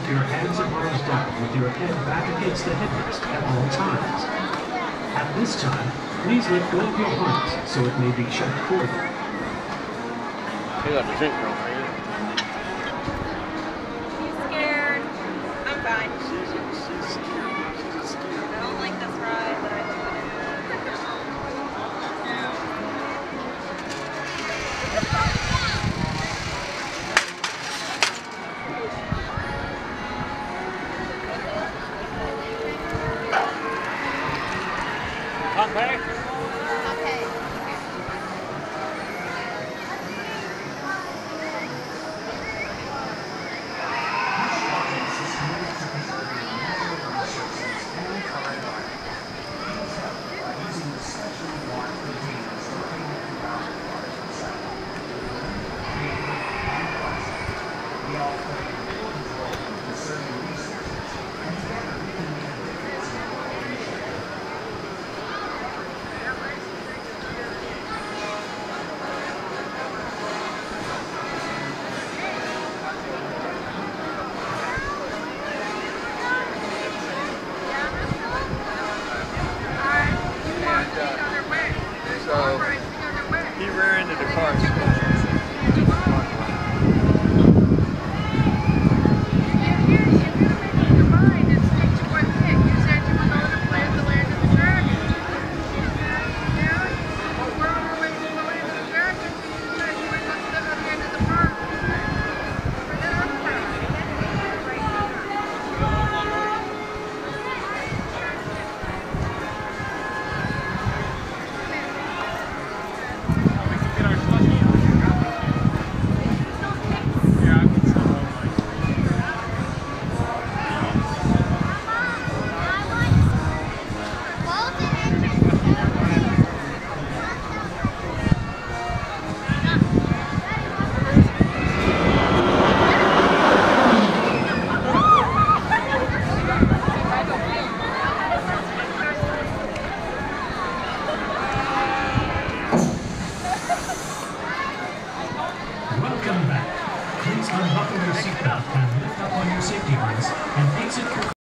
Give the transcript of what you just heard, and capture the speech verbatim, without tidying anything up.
your hands and arms down with your head back against the headrest at all times. At this time, please let go of your harness so it may be checked for you. You got the drink wrong, right? You scared? I'm fine. I don't like this ride, but I love it. Okay. Okay. So he rear ended the car.